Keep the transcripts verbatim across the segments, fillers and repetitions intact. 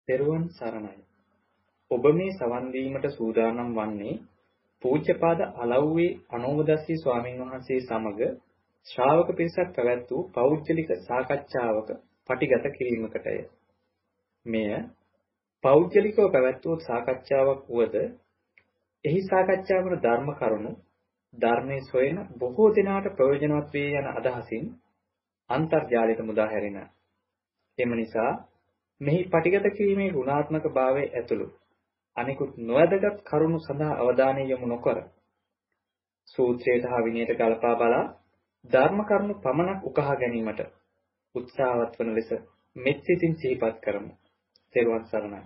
තෙරුවන් සරණයි. ඔබ මේ සවන් දීමට සූදානම් වන්නේ පූජ්‍යපාද අලව්වේ අනෝමදස්සී ස්වාමීන් වහන්සේ සමග ශ්‍රාවක පිරිසක් පැවැත් වූ පෞද්ගලික සාකච්ඡාවක පටිගත කිරීමකටය. මෙය පෞද්ගලිකව පැවැත් වූ සාකච්ඡාවක් වුවද එහි සාකච්ඡා වන ධර්ම කරුණු ධර්මයේ සොයන බොහෝ දෙනාට ප්‍රයෝජනවත් වේ යන අදහසින් අන්තර්ජාලයට මුදා හැරෙන. එම නිසා මෙහි පටිගත කිරීමේ ගුණාත්මක භාවයේ ඇතුළු අනිකුත් නොවැදගත් කරුණු සඳහා අවධානය යොමු නොකර සූත්‍රයට හා විනයට ගලපා බලා ධර්ම කරුණු පමණක් උකහා ගැනීමට උත්සාහවත් වන ලෙස මෙත් සිතින් සිහිපත් කරමු. තෙරුවන් සරණයි.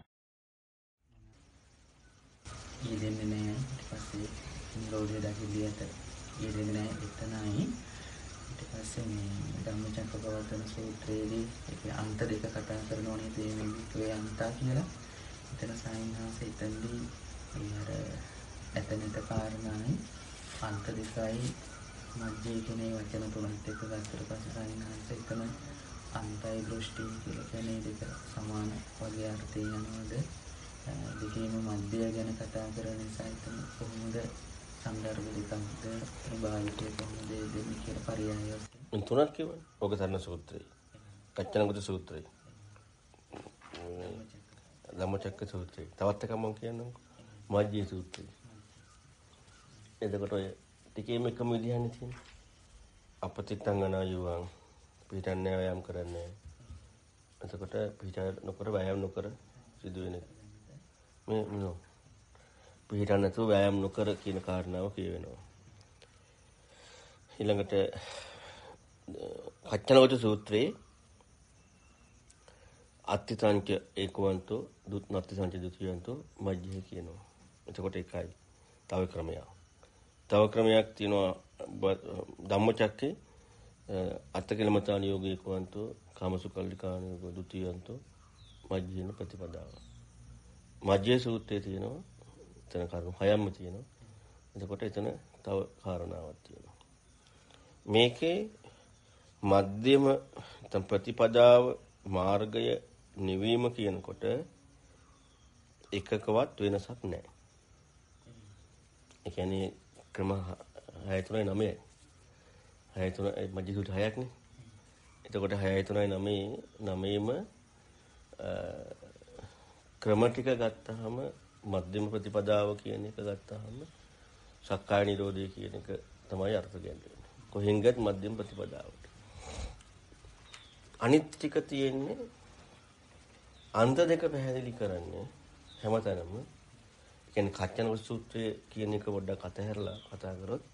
ඊදෙන්නේ නැහැ. ඊට පස්සේ නිරෝධය දකිලියට ඊදෙන්නේ නැහැ. එතනයි ඊට පස්සේ මේ ධම්මචක්කපවත්තන සූත්‍රයේදී ඒකේ අන්ත දෙක කතා කරනෝනේ තේමෙන්නේ අන්තා කියලා. එතන සායනහස එතනදී ඒ අර ඇතනට කාරණායි අන්ත දෙකයි මැජේ කියන වචන තුනත් එක්ක ගත්තට පස්සේ සායනහස එතන අන්තයි දෘෂ්ටි කියලා කියන්නේ දෙක සමාන වගේ අර්ථය යනවාද දෙකේම මැදය ගැන කතා කරන නිසා එතන කොහොමද සංදර්භ දෙකක්ද ප්‍රභාවිතය කොහොමද දෙන්නේ කියලා පරියාය ඔස්සේ තුනක් කියවනේ. ඔක සරණ සූත්‍රය. කච්චනගත සූත්‍රය. ධම්මචක්ක සූත්‍රය. තවත් එකක් මම කියන්නම්කෝ. මජ්ජේ සූත්‍රය. එතකොට ඔය ටිකේම එකම විදිහන්නේ තියෙන්නේ. අපතිත්තංගන යුවන් පිටන්නේ වෑයම් කරන්නේ. එතකොට පිට නොකර වෑයම් නොකර සිදුවෙන එක. මේ නෝ පිටන්න නැතුව වෑයම් නොකර කියන කාරණාව කියවෙනවා. ඊළඟට කච්චනගත සූත්‍රයේ අත්තිසංච ඒකවන්තෝ දුත් නත්ති සංච දුතියන්තෝ මජ්ජේ කියනවා. එතකොට ඒකයි. තව ක්‍රමයක්. තව ක්‍රමයක් තියෙනවා ධම්මචක්කේ අත්තකලමතාන යෝගී ඒකවන්තෝ කාමසුකල්ලිකාන යෝග දුතියන්තෝ මජ්ජේන ප්‍රතිපදාව. මජ්ජේ සූත්‍රයේ තියෙනවා එතන කරුණු හයක්ම තියෙනවා. එතකොට එතන තව කාරණාවක් තියෙනවා. මේකේ මධ්‍යම ප්‍රතිපදාව මාර්ගය නිවීම කියනකොට එකකවත් වෙනසක් නැහැ. ඒ කියන්නේ ක්‍රම හය තුනයි නවයයි. හය තුන මධ්‍ය සූත්‍ර හයක්නේ. එතකොට හය තුනයි නවයයි නවයේම ක්‍රම ටික ගත්තාම මධ්‍යම ප්‍රතිපදාව කියන එක ගත්තාම සක්කාය නිරෝධය කියන එක තමයි අර්ථ දෙන්නේ. කොහෙන්ගත් මධ්‍යම ප්‍රතිපදාවට. අනිත් ටික තියෙන්නේ අන්ත දෙක පැහැදිලි කරන්නේ හැමතැනම. ඒ කියන්නේ කච්චන සූත්‍රය කියන එක පොඩ්ඩක් අතහැරලා කතා කරොත්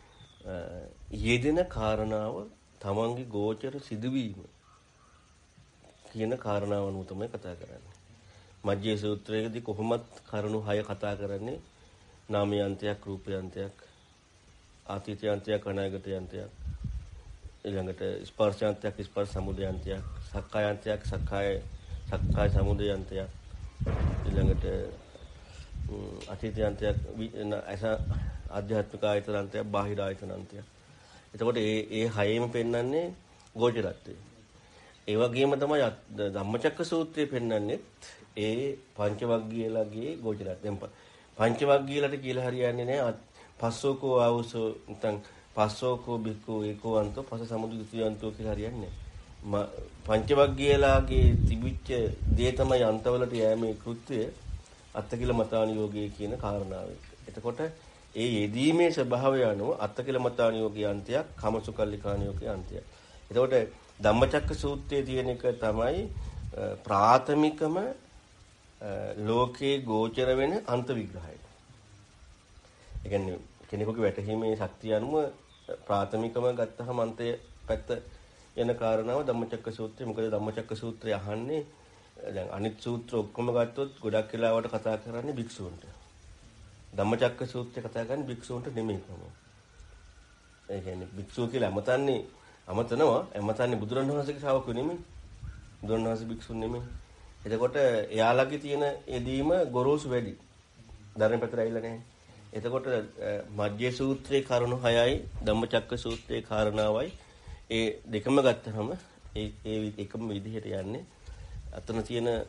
යෙදෙන කාරණාව තමන්ගේ ගෝචර සිදුවීම කියන කාරණාව අනුව තමයි කතා කරන්නේ. මජ්ජේ සූත්‍රයේදී කොහොමත් කරුණු හය කතා කරන්නේ නාමයන්තයක් රූපයන්තයක් ආතීතයන්තයක් අනාගතයන්තයක් ඊළඟට ස්පර්ශයන්තයක් ස්පර්ශ සමුදයන්තයක් සක්කායන්තයක් සක්කාය සක්කාය සමුදයන්තයක් ඊළඟට අතීතයන්තයක් අස ආධ්‍යාත්මික ආයතනන්තයක් බාහිර ආයතනන්තයක්. එතකොට ඒ ඒ හයෙම පෙන්වන්නේ ගෝචරත්වය. ඒ වගේම තමයි ධම්මචක්ක සූත්‍රයේ පෙන්වන්නේ ඒ පංචවග්ගීයලගේ ගෝචරත්. දැන් පංචවග්ගීයලට කියලා හරියන්නේ නැහැ. පස්සෝකෝ ආවසෝ නැත්නම් පස්සෝකෝ බික්කෝ ඒකෝවන්තෝ පස සමුදුතියන්තෝ කියලා හරියන්නේ නැහැ. පංචවග්ගීයලගේ තිබිච්ච දේ තමයි අන්තවලට යෑමේ කෘත්‍යය අත්තකිල මතාන යෝගයේ කියන කාරණාව. එතකොට ඒ යෙදීමේ ස්වභාවය අනුව අත්තකිල මතාන යෝගයේ අන්තයක් කමසුකල්ලිකාන යෝගයේ අන්තයක්. එතකොට ධම්මචක්ක සූත්‍රයේ තියෙන එක තමයි ප්‍රාථමිකම ලෝකේ ගෝචර වෙන අන්ත විග්‍රහය. ඒ කියන්නේ කෙනෙකුගේ වැටහීමේ ශක්තිය අනුව ප්‍රාථමිකම ගත්තහම අන්තය පැත්ත යන කාරණාව ධම්මචක්ක සූත්‍රය. මොකද ධම්මචක්ක සූත්‍රය අහන්නේ දැන් අනිත් සූත්‍ර ඔක්කොම ගත්තොත් ගොඩක් වෙලාවට කතා කරන්නේ භික්ෂූන්ට. ධම්මචක්ක සූත්‍රය කතා කරන්නේ භික්ෂූන්ට නෙමෙයි කොහොමද? ඒ කියන්නේ භික්ෂුව කියලා අමතන්නේ අමතනවා අමතන්නේ බුදුරණවහන්සේගේ ශ්‍රාවකයෝ නෙමෙයි. බුදුරණවහන්සේ භික්ෂුන් නෙමෙයි. එතකොට එයාලගේ තියෙන එදීම ගොරෝසු වැඩි. ධර්ම පැත්තට ඇවිල්ලා නැහැ. එතකොට මජ්ජේ සූත්‍රයේ කරුණු හයයි ධම්මචක්ක සූත්‍රයේ කාරණාවයි ඒ දෙකම ගත්තහම ඒ ඒ එකම විදිහට යන්නේ. අතන තියෙන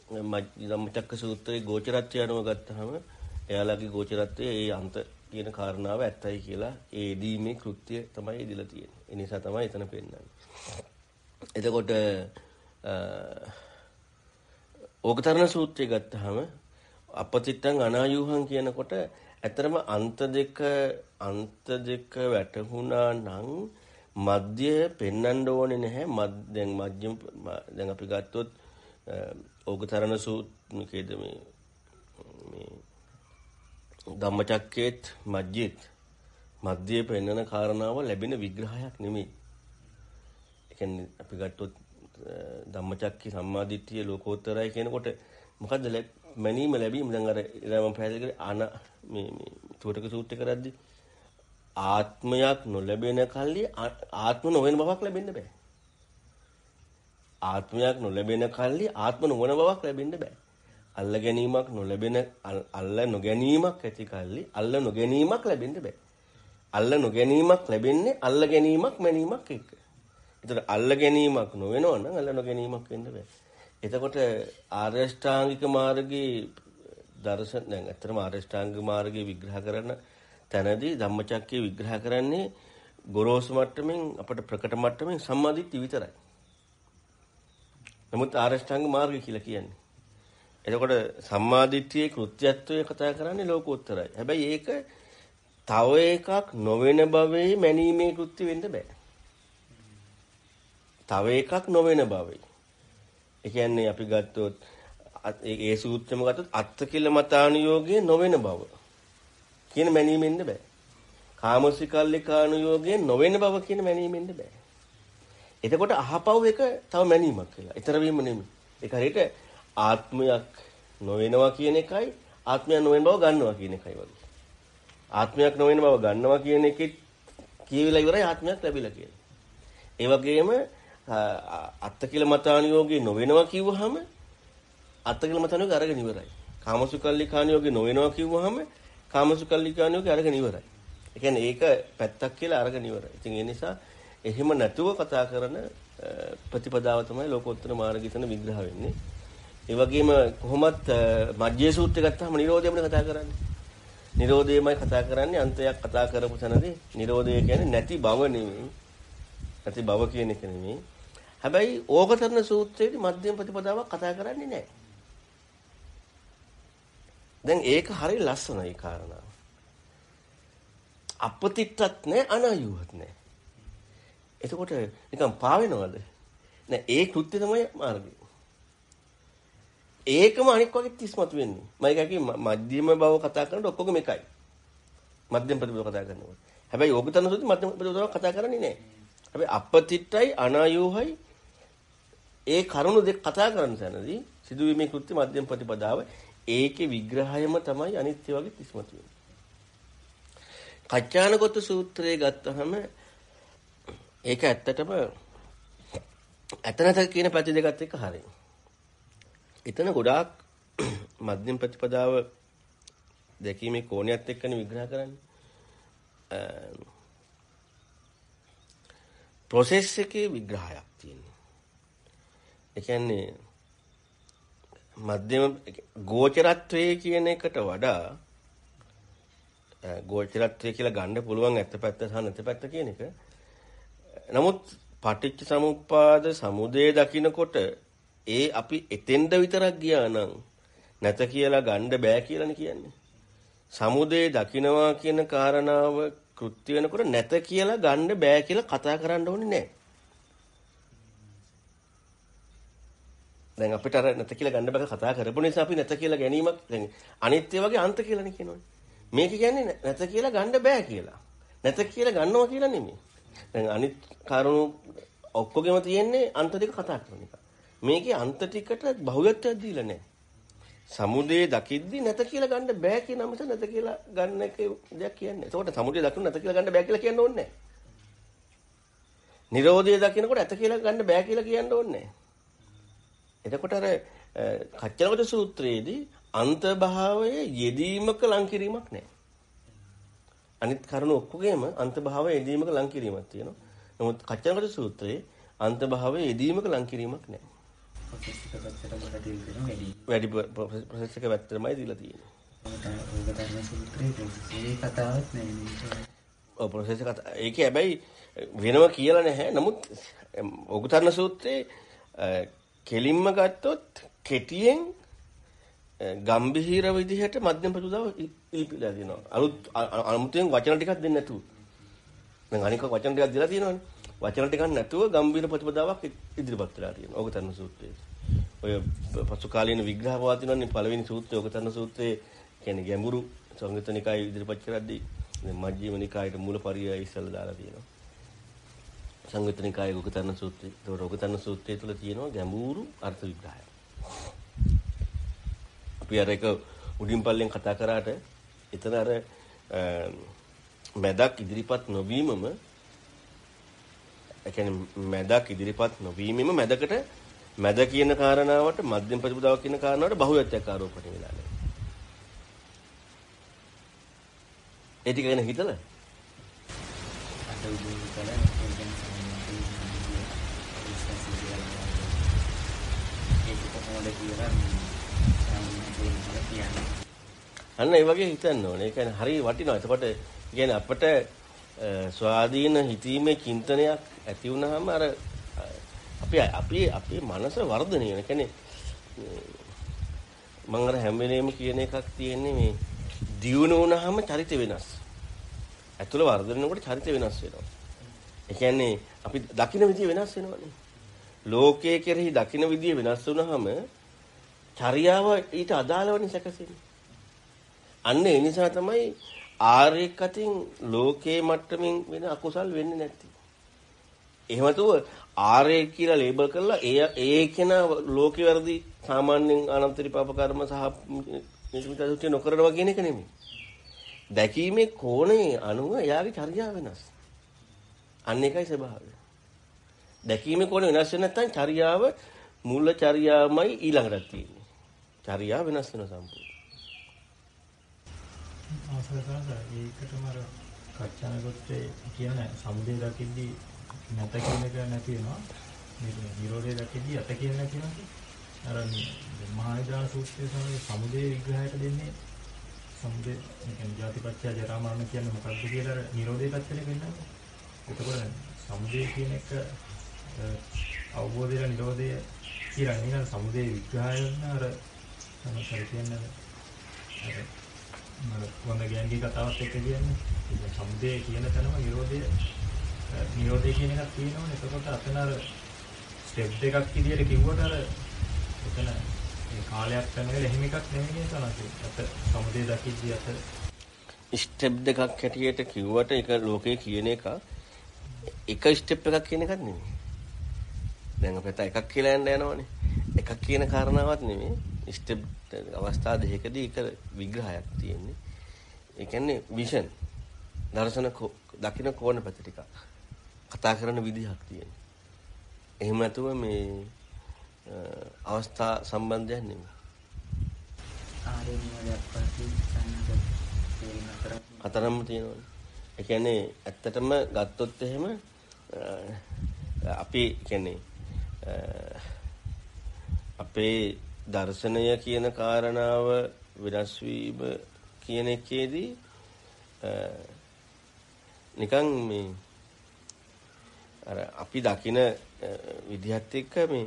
ධම්මචක්ක සූත්‍රයේ ගෝචරත්වය අනුව ගත්තාම එයාලගේ ගෝචරත්වයේ ඒ අන්ත කියන කාරණාව ඇත්තයි කියලා ඒ දීමේ කෘත්‍ය තමයි ඉදලා තියෙන්නේ. ඒ නිසා තමයි එතන පෙන්නන්නේ. එතකොට ඕකතරණ සූත්‍රය ගත්තාම අපතිත්තං අනායුහං කියනකොට ඇතරම අන්ත දෙක අන්ත දෙක වැටුණා නම් මධ්‍ය පෙන්වන්න ඕනේ නැහැ. දැන් මධ්‍යම දැන් අපි ගත්තොත් ඕකතරණ සූත්‍රයේද මේ මේ ධම්මචක්කේත් මධ්‍යෙත් මධ්‍යයේ පෙන්වන කාරණාව ලැබෙන විග්‍රහයක් නෙමෙයි. ඒ කියන්නේ අපි ගත්තොත් ධම්මචක්කේ සම්මාදිට්ඨිය ලෝකෝත්තරයි කියනකොට මොකද්ද මැනීම ලැබීම දැන් අර ඉතින් මම පැහැදිලි කරේ අන මේ මේ චෝටක සූත්‍රය කරද්දී ආත්මයක් නොලැබෙන කල්ලි ආත්ම නොවන බවක් ලැබෙන්න බෑ. ආත්මයක් නොලැබෙන කල්ලි ආත්ම නොවන බවක් ලැබෙන්න බෑ. අල්ල ගැනීමක් නොලැබෙන අල්ල නොගැනීමක් ඇති කල්ලි අල්ල නොගැනීමක් ලැබෙන්න බෑ. අල්ල නොගැනීමක් ලැබෙන්නේ අල්ල ගැනීමක් මැනීමක් එක්ක. ඒතර අල්ල ගැනීමක් නොවෙනවා නම් අල්ල නොගැනීමක් වෙන්න බෑ. එතකොට ආර්ය ශ්‍රාංගික මාර්ගයේ දර්ශන දැන් ඇත්තටම ආර්ය ශ්‍රාංගික මාර්ගයේ විග්‍රහ කරන තැනදී ධම්මචක්කේ විග්‍රහ කරන්නේ ගොරෝසු මට්ටමින් අපට ප්‍රකට මට්ටමින් සම්මාදිට්ඨිය විතරයි. නමුත් ආර්ය ශ්‍රාංගික මාර්ගය කියලා කියන්නේ. එතකොට සම්මාදිට්ඨියේ කෘත්‍යත්වය කතා කරන්නේ ලෝකෝත්තරයි. හැබැයි ඒක තව එකක් නොවන භවයේ මැනීමේ කෘත්‍ය වෙන්න බෑ. තව එකක් නොවන භවයේ. ඒ කියන්නේ අපි ගත්තොත් ඒ සූත්‍රෙම ගත්තොත් අත්ති කියලා මතානුയോഗයේ නොවන බව කියන මැනීමෙන්න බෑ. කාමසිකල්ලිකානුയോഗයේ නොවන බව කියන මැනීමෙන්න බෑ. එතකොට අහපව් එක තව මැනීමක් කියලා. ඊතර වීම නෙමෙයි. ඒක හරියට ආත්මයක් නොවෙනවා කියන එකයි ආත්මයක් නොවන බව ගන්නවා කියන එකයි වගේ. ආත්මයක් නොවන බව ගන්නවා කියන එකෙත් කියවිලා ඉවරයි ආත්මයක් ලැබිලා කියලා. ඒ වගේම අත්ති කියලා මතානුയോഗයේ නොවෙනවා කිව්වහම අත්ති කියලා මතානුയോഗය අරගෙන ඉවරයි. කාමසුකල්ලිකානුയോഗයේ නොවෙනවා කිව්වහම කාමසුකල්ලිකානුയോഗය අරගෙන ඉවරයි. ඒ කියන්නේ ඒක පැත්තක් කියලා අරගෙන ඉවරයි. ඉතින් ඒ නිසා එහෙම නැතුව කතා කරන ප්‍රතිපදාව තමයි ලෝකෝත්තර මාර්ගය තන විග්‍රහ වෙන්නේ. ඒ වගේම කොහොමත් මජ්ජේ සූත්‍රය ගත්තාම නිරෝධයමනේ කතා කරන්නේ. නිරෝධයමයි කතා කරන්නේ අන්තයක් කතා කරපු තැනදී නිරෝධය කියන්නේ නැති බව නෙමෙයි. නැති බව කියන එක නෙමෙයි. හැබැයි ඕකතරණ සූත්‍රයේදී මධ්‍යම ප්‍රතිපදාවක් කතා කරන්නේ නැහැ. දැන් ඒක හරිය ලස්සනයි කාරණාව. අපතිත්තත් නැහැ අනායුවත් නැහැ. එතකොට නිකන් පාවෙනවද? නෑ ඒ කෘත්‍ය තමයි මාර්ගය. ඒකම අනික් වගේ තිස්මතු වෙන්නේ. මම කියකි මධ්‍යම බව කතා කරනකොට ඔක්කොගම එකයි. මධ්‍යම ප්‍රතිපදාව කතා කරනකොට. හැබැයි ඕකතරණ සූත්‍රයේ මධ්‍යම ප්‍රතිපදාව කතා කරන්නේ නැහැ. හැබැයි අපතිත්තයි අනායුහයි ඒ කරුණු දෙක කතා කරන තැනදී සිදුවීමේ කෘත්‍ය මධ්‍යම ප්‍රතිපදාව ඒකේ විග්‍රහයම තමයි අනිත්‍ය වගේ තිස්මතු වෙන්නේ. කච්චානගත සූත්‍රයේ ගත්තහම ඒක ඇත්තටම ඇතනත කියන පැති දෙකත් එක්ක හරියි. එතන ගොඩාක් මධ්‍යම ප්‍රතිපදාව දැකීමේ කෝණයත් එක්කනේ විග්‍රහ කරන්නේ. process එකේ විග්‍රහයක් තියෙනවා. ඒ කියන්නේ මධ්‍යම ගෝචරත්වයේ කියන එකට වඩා ගෝචරත්වය කියලා ගන්න පුළුවන් ඇත්ත පැත්ත සහ නැත්ත පැත්ත කියන එක. නමුත් පටිච්ච සමුප්පාද සමුදය දකින්නකොට ඒ අපි එතෙන්ද විතරක් ගියා නම් නැත කියලා ගන්න බෑ කියලානේ කියන්නේ. සමුදය දකින්නවා කියන කාරණාව කෘත්‍ය වෙනකොට නැත කියලා ගන්න බෑ කියලා කතා කරන්න ඕනේ නැහැ. දැන් අපිට අර නැත කියලා ගන්න බෑ කතා කරපු නිසා අපි නැත කියලා ගැනීමක් දැන් අනිත්‍ය වගේ අන්ත කියලානේ කියනවනේ. මේක කියන්නේ නැත කියලා ගන්න බෑ කියලා. නැත කියලා ගන්නවා කියලා නෙමෙයි. දැන් අනිත් කාරණු ඔක්කොගෙම තියෙන්නේ අන්ත දෙක කතා කරන එක. මේකේ අන්ත ටිකට බහුවත්වයක් දීලා නැහැ. සමුදේ දකිද්දි නැත කියලා ගන්න බෑ කියන අමත නැත කියලා ගන්න එක දෙයක් කියන්නේ. ඒකට සමුදේ දකින්න නැත කියලා ගන්න බෑ කියලා කියන්න ඕනේ නැහැ. නිරෝධය දකින්නකොට නැත කියලා ගන්න බෑ කියලා කියන්න ඕනේ නැහැ. එතකොට අර කච්චනගත සූත්‍රයේදී අන්තභාවයේ යෙදීමක ලංකිරීමක් නැහැ. අනිත් කරුණු ඔක්කොගෙම අන්තභාවයේ යෙදීමක ලංකිරීමක් තියෙනවා. නමුත් කච්චනගත සූත්‍රයේ අන්තභාවයේ යෙදීමක ලංකිරීමක් නැහැ. ප්‍රොසෙස් එක පැත්තට බලලා තියෙනවා වැඩි. වැඩි ප්‍රොසෙස් එක පැත්තටමයි දීලා තියෙන්නේ. ඔබ ධර්ම සූත්‍රයේ ප්‍රොසෙස් කතාවක් නෙමෙයි. ඔව් ප්‍රොසෙස් එක ඒකේ හැබැයි වෙනව කියලා නැහැ. නමුත් ඔගුතරණ සූත්‍රයේ කෙලින්ම ගත්තොත් කෙටියෙන් ගම්භීර විදිහට මධ්‍යම ප්‍රතිපදාව ඉල්පිලා තියෙනවා. අලුත් අමුතුවෙන් වචන ටිකක් දෙන්නේ නැතුව. දැන් අනික වචන ටිකක් දීලා තියෙනවනේ. වචන ටිකක් නැතුව ගම්භීර ප්‍රතිපදාවක් ඉදිරිපත් වෙලා තියෙනවා. ඔගුතරණ සූත්‍රයේ. ඔය පසු කාලීන විග්‍රහ පවතිනවනේ පළවෙනි සූත්‍රය ඔගුතරණ සූත්‍රයේ කියන්නේ ගැඹුරු සංයුත්ත නිකාය ඉදිරිපත් කරද්දී මජ්ක්‍ධිම නිකායට මූලපරියය ඉස්සලා දාලා තියෙනවා. සංයුත්ත නිකායේ ඔගුතරණ සූත්‍රය. ඒකට ඔගුතරණ සූත්‍රය තුළ තියෙනවා ගැඹුරු අර්ථ විග්‍රහය. අපි අර එක උඩින් පල්ලෙන් කතා කරාට එතන අර මැදක් ඉදිරිපත් නොවීමම ඒ කියන්නේ මැදක් ඉදිරිපත් නොවීමම මැදකට මැද කියන කාරණාවට මධ්‍යම ප්‍රතිපදාව කියන කාරණාවට බහුවචයක් ආරෝපණය වෙලා නැහැ. ඒ ටික ගැන හිතලා අද උදේ ඉඳලා ඒක කොහොමද කියලා අන්න ඒ වගේ හිතන්න ඕනේ. ඒ කියන්නේ හරිය වටිනවා. එතකොට කියන්නේ අපිට ස්වාධීන හිතීමේ චින්තනයක් ඇති වුනහම අර අපි අපි අපේ මනස වර්ධනය වෙන. කියන්නේ මම අර හැම වෙලේම කියන එකක් තියෙන්නේ මේ දියුණු වුනහම චරිත වෙනස්. ඇතුළ වර්ධනය වෙනකොට චරිත වෙනස් වෙනවා. ඒ කියන්නේ අපි දකින්න විදිය වෙනස් වෙනවනේ. ලෝකයේ කෙරෙහි දකින්න විදිය වෙනස් වුනහම චර්යාව ඊට අදාළවනේ සැකසෙන්නේ. අන්න ඒ නිසා තමයි ආර්යෙක් අතින් ලෝකේ මට්ටමින් වෙන අකුසල් වෙන්නේ නැති. එහෙමතුව ආර්ය කියලා ලේබල් කරලා ඒ ඒ කෙනා ලෝකේ වර්ධි සාමාන්‍යයෙන් අනන්තරිපාප කර්ම සහ නිමිත නොකරනවා කියන එක නෙමෙයි. දැකීමේ කෝණේ අනුව එයාගේ චර්යාව වෙනස්. අන්න ඒකයි ස්වභාවය. දැකීමේ කෝණේ වෙනස් වෙන නැත්නම් චර්යාව මූල චර්යාවමයි ඊළඟට තියෙන්නේ. චර්යාව වෙනස් වෙන සම්පූර්ණ. ආසලසාර ඒකටම අර කච්චානගොත්තේ කියන සමුදේ දකිද්දී නැත කියන එක නැති වෙනවා. මේක නිරෝධය දකිද්දී යත කියන නැති වෙනවා. අර මහා විද්‍යාල සූත්‍රයේ තමයි සමුදේ විග්‍රහයට දෙන්නේ. සමුදේ කියන්නේ ජාතිපත්‍ය ජරා මරණ කියන්නේ මොකක්ද කියලා අර නිරෝධය පැත්තට වෙනවා. එතකොට සමුදේ කියන එක අවබෝධය නිරෝධය කියලා නේද සමුදේ විග්‍රහය වෙන අර තමයි කියන්නේ අර මම වොන්න ගෑන්ගේ කතාවත් එක්ක කියන්නේ ඒ සමුදේ කියන තැනම නිරෝධය නිරෝධය කියන එකක් තියෙනවනේ. එතකොට අතන අර ස්ටෙප් දෙකක් විදියට කිව්වට අර එතන මේ කාලයක් යනකල එහෙම එකක් නෙමෙයි කියන තමයි. අත සමුදේ දකිද්දී අත ස්ටෙප් දෙකක් හැටියට කිව්වට ඒක ලෝකේ කියන එක එක ස්ටෙප් එකක් කියන එකක් නෙමෙයි. දැන් අපිට එකක් කියලා යන්න යනවනේ. එකක් කියන කාරණාවක් නෙමෙයි. ස්ටෙප් අවස්ථා දෙකකදී එක විග්‍රහයක් තියෙන්නේ. ඒ කියන්නේ විෂන් දර්ශන දකින්න කෝණ පැති ටික කතා කරන විදිහක් තියෙනවා. එහෙම නැතුව මේ අවස්ථා සම්බන්ධයක් නෙමෙයි. ආරේනියක් පස්සේ සම්බන්ධ අතරම තියෙනවනේ. ඒ කියන්නේ ඇත්තටම ගත්තොත් එහෙම අපි කියන්නේ අපේ දර්ශනය කියන කාරණාව වෙනස් වීම කියන එකේදී නිකන් මේ අර අපි දකින විදිහත් එක්ක මේ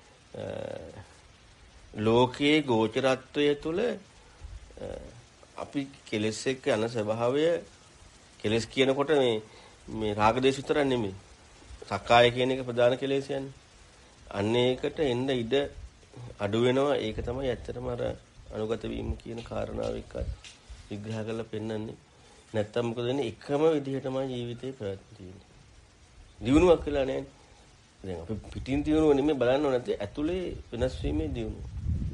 ලෝකයේ ගෝචරත්වය තුළ අපි කෙලෙස් එක්ක යන ස්වභාවය කෙලෙස් කියනකොට මේ මේ රාග දේශ විතර නෙමෙයි. සක්කාය කියන එක ප්‍රධාන කෙලෙසයන්නේ. අන්න ඒකට එන්න ඉඩ අඩු වෙනවා. ඒක තමයි ඇත්තටම අර අනුගත වීම කියන කාරණාව එක්ක විග්‍රහ කරලා පෙන්වන්නේ. නැත්තම් මොකද වෙන්නේ? එකම විදිහටමයි ජීවිතේ පැවැත්වෙන්නේ. දියුණුවක් කියලා නැහැ. දැන් අපි පිටින් දියුණුව නෙමෙයි බලන්න ඕනේ නැත්තේ ඇතුලේ වෙනස් වීමේ දියුණුව.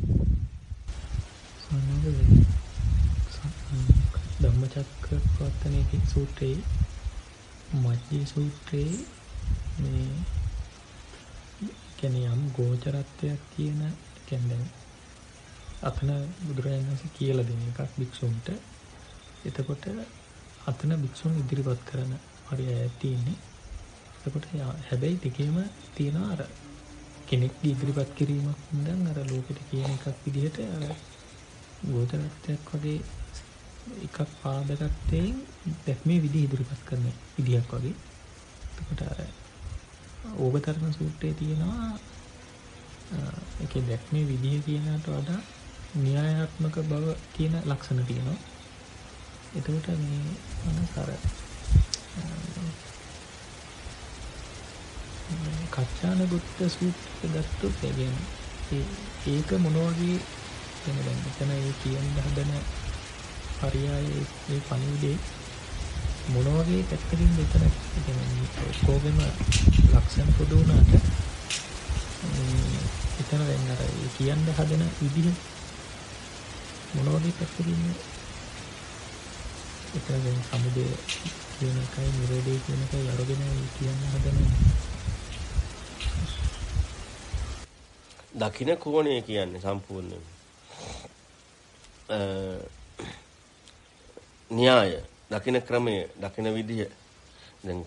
ධම්මචක්කපවත්තනේ සූත්‍රයේ මජ්ජේ සූත්‍රයේ මේ කියන්නේ යම් ගෝචරත්වයක් කියන කියන්නේ අතන බුදුරජාණන් වහන්සේ කියලා දෙන එකක් භික්ෂුන්ට. එතකොට අතන භික්ෂුන් ඉදිරිපත් කරන හරිය තියෙන්නේ. එතකොට හැබැයි දෙකේම තියෙන අර කෙනෙක්ගේ ඉදිරිපත් කිරීමක් නම් අර ලෝකෙට කියන එකක් විදිහට අර ගෝචරත්වයක් වගේ එකක් පාදගත්තෙන් දැක්මේ විදිහ ඉදිරිපත් කරන විදියක් වගේ. එතකොට අර ඕගතරණ සූත්‍රයේ තියෙනවා ඒකේ දැක්මේ විදිහ කියනකට වඩා න්‍යායාත්මක බව කියන ලක්ෂණ තියෙනවා. එතකොට මේ අනසර කච්චානගුත්ත සූත්‍රය ගත්තොත් කියන්නේ ඒක මොන වගේ කියන්නේ දැන් මෙතන ඒ කියන්න හදන පරියායේ ඒ පණිවිඩේ මොන වගේ පැත්තකින් මෙතන කියන්නේ ඔක්කොගෙම ලක්ෂණ පොදු වුණාට එතන දැන් අර ඒ කියන්න හදන විදිහ මොන වගේ පැත්තකින් එතන දැන් සමුදය කියන එකයි නිරෝධය කියන එකයි අරගෙන කියන්න හදන දකින්න කෝණය කියන්නේ සම්පූර්ණයෙන් න්‍යාය දකින්න ක්‍රමය දකින්න විදිය දැන්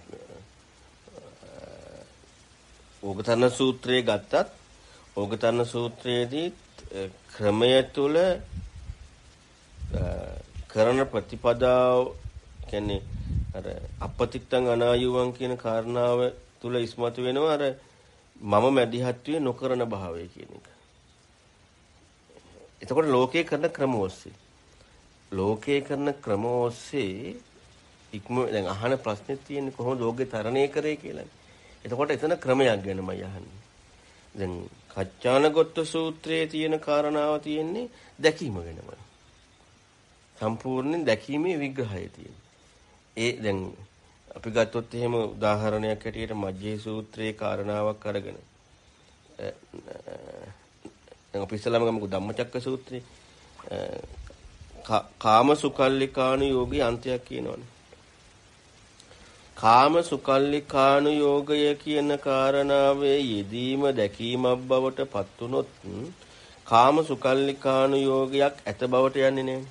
ඕගතරණ සූත්‍රයේ ගත්තත් ඕගතරණ සූත්‍රයේදී ක්‍රමය තුළ කරන ප්‍රතිපදාව කියන්නේ අර අපතිත්තං අනායුවන් කියන කාරණාව තුළ ඉස්මතු වෙනවා අර මම මැදිහත්වයේ නොකරන භාවය කියන එක. එතකොට ලෝකේ කරන ක්‍රම ඔස්සේ ලෝකේ කරන ක්‍රම ඔස්සේ ඉක්ම දැන් අහන ප්‍රශ්නේ තියෙන්නේ කොහොමද ලෝකේ තරණය කරේ කියලා. එතකොට එතන ක්‍රමයක් ගැනමයි අහන්නේ. දැන් කච්චානගොත්ත සූත්‍රයේ තියෙන කාරණාව තියෙන්නේ දැකීම ගැනමයි. සම්පූර්ණයෙන් දැකීමේ විග්‍රහය තියෙනවා. ඒ දැන් අපි ගත්තොත් එහෙම උදාහරණයක් හැටියට මජ්ජේ සූත්‍රයේ කාරණාවක් අරගෙන දැන් අපි ඉස්සලාම ගමු ධම්මචක්ක සූත්‍රයේ කාම සුකල්ලිකාණු යෝගී අන්තයක් කියනවනේ. කාම සුකල්ලිකාණු යෝගය කියන කාරණාවේ යෙදීම දැකීමක් බවට පත් වුනොත් කාම සුකල්ලිකාණු යෝගයක් ඇත බවට යන්නේ නැහැ.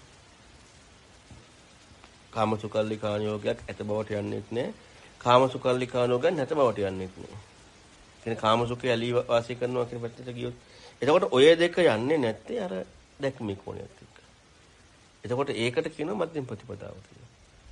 කාම සුකල්ලිකාණු යෝගයක් ඇත බවට යන්නේත් නැහැ. කාම සුකල්ලිකාණු යෝගයක් නැත බවට යන්නේත් නැහැ. කියන්නේ කාම සුඛය ඇලී වාසය කරනවා කියන පැත්තට ගියොත් එතකොට ඔය දෙක යන්නේ නැත්තේ අර දැක්මේ කෝණයත් එක්ක. එතකොට ඒකට කියනවා මධ්‍යම ප්‍රතිපදාව කියලා.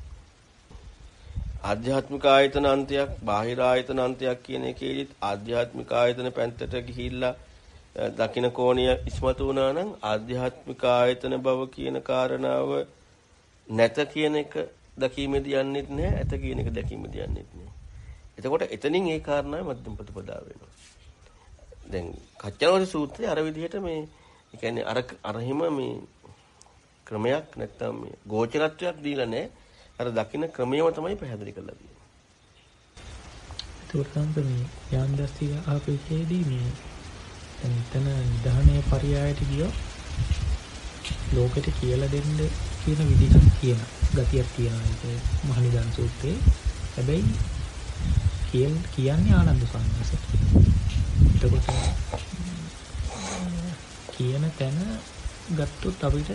ආධ්‍යාත්මික ආයතන අන්තයක්, බාහිර ආයතන අන්තයක් කියන එකේදීත් ආධ්‍යාත්මික ආයතන පැත්තට ගිහිල්ලා දකින්න කෝණය ඉස්මතු වුණා නම් ආධ්‍යාත්මික ආයතන බව කියන කාරණාව නැත කියන එක දැකීමේදී යන්නේත් නැහැ, ඇත කියන එක දැකීමේදී යන්නේත් නැහැ. එතකොට එතනින් ඒ කාරණාව මධ්‍යම ප්‍රතිපදාව වෙනවා. දැන් කච්චානගොත්ත සූත්‍රයේ අර විදිහට මේ ඒ කියන්නේ අර අරහිම මේ ක්‍රමයක් නැත්තම් මේ ගෝචරත්වයක් දීලා නැහැ. අර දකින්න ක්‍රමයම තමයි පැහැදිලි කරලා තියෙන්නේ. ඒකට තමයි යාන්දස්තිය ආපේකේදී මේ එතන නිධානයේ පරියායට ගියෝ ලෝකෙට කියලා දෙන්න කියන විදිහක් කියන ගතියක් තියෙනවා ඒක මහනිදාන සූත්‍රයේ. හැබැයි කියන්නේ ආනන්ද සම්මාසයට. එතකොට කියන තැන ගත්තොත් අපිට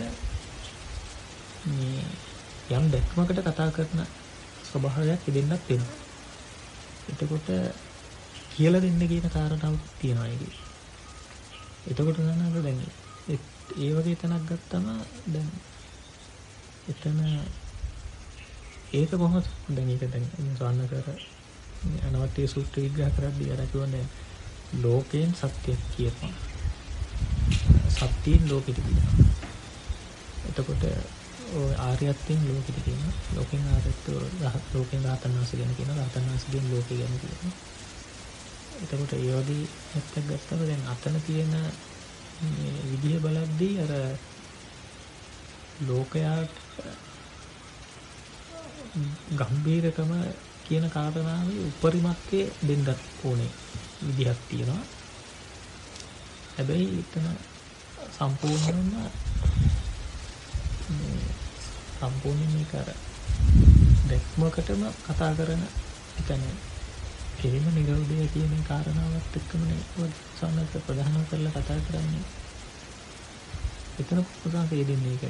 මේ යම් දැක්මකට කතා කරන ස්වභාවයක් දෙන්නත් වෙනවා. එතකොට කියලා දෙන්න කියන කාරණාවක් තියෙනවා ඒකේ. එතකොට ගන්නකොට දැන් ඒ වගේ තැනක් ගත්තම දැන් එතන ඒක කොහොමද දැන් ඒක දැන් සාන්නකර අනවත්‍ය සූත්‍ර විග්‍රහ කරද්දී අර කියන්නේ ලෝකයෙන් සත්‍යයක් කියනවා. සත්‍යයෙන් ලෝකෙට කියනවා. එතකොට ඔය ආර්යත්වයෙන් ලෝකෙට කියනවා. ලෝකෙන් ආර්යත්ව ලෝකෙන් රහතන්වංශ ගැන කියනවා. රහතන්වංශයෙන් ලෝකෙ ගැන කියනවා. එතකොට ඒ වගේ පැත්තක් ගත්තම දැන් අතන තියෙන මේ විදිය බලද්දී අර ලෝකයාට ගම්භීරකම කියන කාරණාවේ උපරිමත්වයේ දෙන්නත් ඕනේ විදිහක් තියෙනවා. හැබැයි එතන සම්පූර්ණයෙන්ම සම්පූර්ණ මේක අර දැක්මකටම කතා කරන කියන්නේ කෙලිම නිරෝධය කියන කාරණාවත් එක්කම නේ සම්මත ප්‍රධානව කරලා කතා කරන්නේ. එතන පුදුම දෙන්නේ ඒකයි.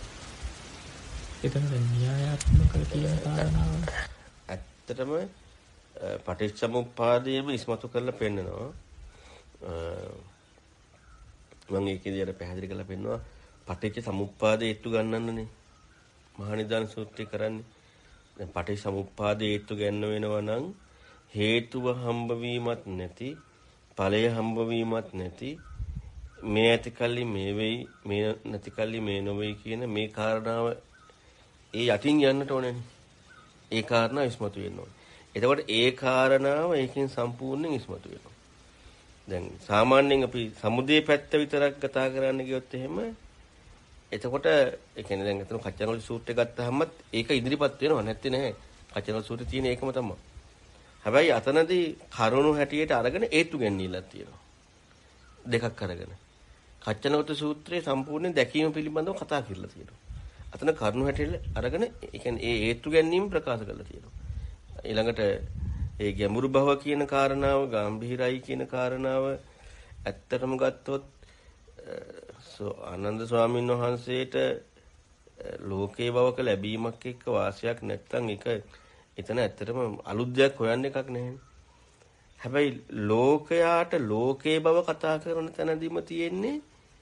එතන න්‍යායාත්මක කියන කාරණාව ඇත්තටම පටිච්චසමුප්පාදයේම ඉස්මතු කරලා පෙන්නනවා. මම ඒකේදී අර පැහැදිලි කරලා පෙන්නනවා පටිච්ච සමුප්පාදේ හේතු ගන්නන්නනේ. මහා නිදාන සූත්‍රය කරන්නේ. දැන් පටිච්ච සමුප්පාදේ හේතු ගන්න වෙනවා නම් හේතුව හම්බ වීමත් නැති, ඵලය හම්බ වීමත් නැති, මේ ඇති කල්ලි මේ වෙයි, මේ නැති කල්ලි මේ නොවේයි කියන මේ කාරණාව ඒ යටින් යන්නට ඕනේ. ඒ කාරණාව ඉස්මතු වෙන්න ඕනේ. එතකොට ඒ කාරණාව ඒකෙන් සම්පූර්ණයෙන් ඉස්මතු වෙනවා. දැන් සාමාන්‍යයෙන් අපි සමුදේ පැත්ත විතරක් කතා කරන්න ගියොත් එහෙම එතකොට ඒ කියන්නේ දැන් අතන කච්චනවල සූත්‍රය ගත්තාමත් ඒක ඉදිරිපත් වෙනවා නැත්තේ නැහැ. කච්චනවල සූත්‍රයේ තියෙන ඒකම තමයි. හැබැයි අතනදී කරුණු හැටියට අරගෙන ඒතු ගැනීමක් තියෙනවා. දෙකක් අරගෙන. කච්චනවත සූත්‍රයේ සම්පූර්ණ දැකීම පිළිබඳව කතා කරලා තියෙනවා. අතන කරුණු හැටියට අරගෙන ඒ කියන්නේ ඒ ඒතු ගැනීම ප්‍රකාශ කරලා තියෙනවා. ඊළඟට ඒ ගැඹුරු භව කියන කාරණාව, ගැඹිරයි කියන කාරණාව ඇත්තටම ගත්තොත් ආනන්ද ස්වාමීන් වහන්සේට ලෝකේ භවක ලැබීමක් එක්ක වාසියක් නැත්නම් ඒක එතන ඇත්තටම අලුත් දෙයක් හොයන්න එකක් නැහැ. හැබැයි ලෝකයාට ලෝකේ භව කතා කරන තැනදීම තියෙන්නේ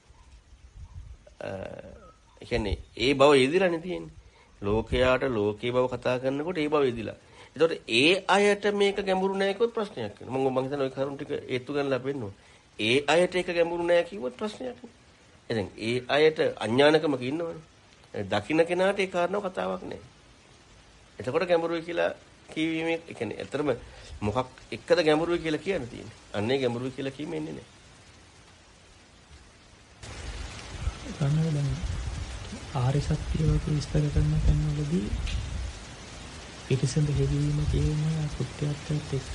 ඒ කියන්නේ ඒ භව යෙදිලානේ තියෙන්නේ. ලෝකයාට ලෝකේ භව කතා කරනකොට ඒ භව යෙදිලා. ඒතකොට ඒ අයට මේක ගැඹුරු නැහැ කිව්වොත් ප්‍රශ්නයක් වෙනවා. මම මම හිතන්නේ ওই කරුණු ටික හේතු ගන්න ලැබෙන්නවා. ඒ අයට ඒක ගැඹුරු නැහැ කිව්වොත් ප්‍රශ්නයක් නේ. එතෙන් ඒ අයට අඥානකමක ඉන්නවනේ. දකින්න කෙනාට ඒ කාරණාව කතාවක් නැහැ. එතකොට ගැඹුරුයි කියලා කියවීමේ ඒ කියන්නේ ඇත්තටම මොකක් එක්කද ගැඹුරුයි කියලා කියන්න තියෙන්නේ. අන්නේ ගැඹුරුයි කියලා කීමේ ඉන්නේ නැහැ. ගන්නව දැන් ආර්ය සත්‍ය වගේ විස්තර කරන කෙනෙකුදී පිටිසඳ හෙවීම කියන කෘත්‍යයත් එක්ක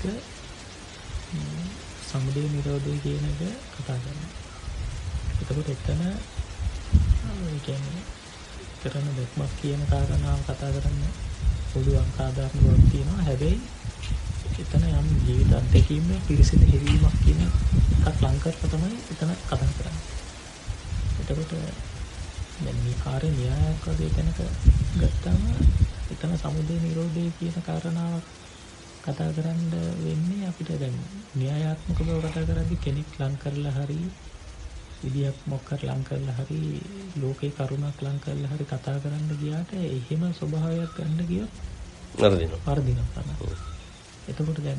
සමුදය නිරෝධය කියන එක කතා කරනවා. එතකොට එතන ඒ කියන්නේ කරන දෙක්මක් කියන කාරණාව කතා කරන්න පුළුවන් සාධාරණ බවක් තියෙනවා. හැබැයි එතන යම් ජීවිත අත්දැකීමේ පිරිසිදු හෙවීමක් කියන එකක් ලං කරලා තමයි එතන කතා කරන්නේ. එතකොට දැන් මේ කාර්ය න්‍යායක් වගේ තැනක ගත්තාම එතන සමුදය නිරෝධය කියන කාරණාවක් කතා කරන්න වෙන්නේ අපිට දැන් න්‍යායාත්මක බව කතා කරද්දී කෙනෙක් ලං කරලා හරි විදියක් මොකක් ලං කරලා හරි ලෝකේ කරුණක් ලං කරලා හරි කතා කරන්න ගියාට එහෙම ස්වභාවයක් ගන්න ගියොත් වර්ධිනවා. වර්ධිනවා තමයි. එතකොට දැන්